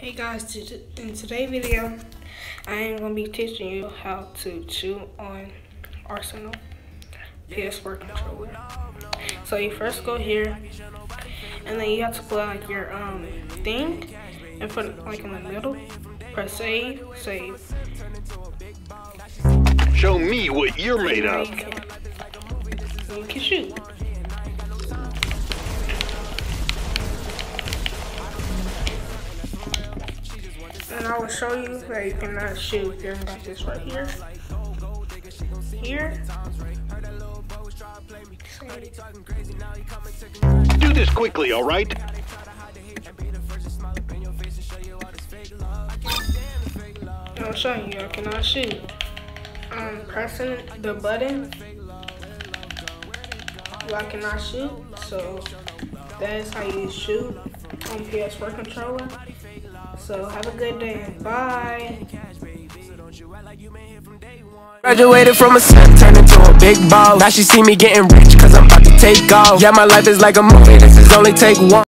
Hey guys, in today's video, I am going to be teaching you how to shoot on Arsenal PS4 controller. So you first go here, and then you have to put like your thing, and put it like in the middle. Press save. Show me what you're made of. You can shoot. And I will show you that you cannot shoot if you haven't got this right here. Do this quickly, all right? I'm showing you I cannot shoot. I'm pressing the button. I cannot shoot, so that is how you shoot on PS4 controller. So have a good day. Bye. Graduated from a son, turned into a big boss. Now she see me getting rich cause I'm about to take off. Yeah, my life is like a movie, this is only take one.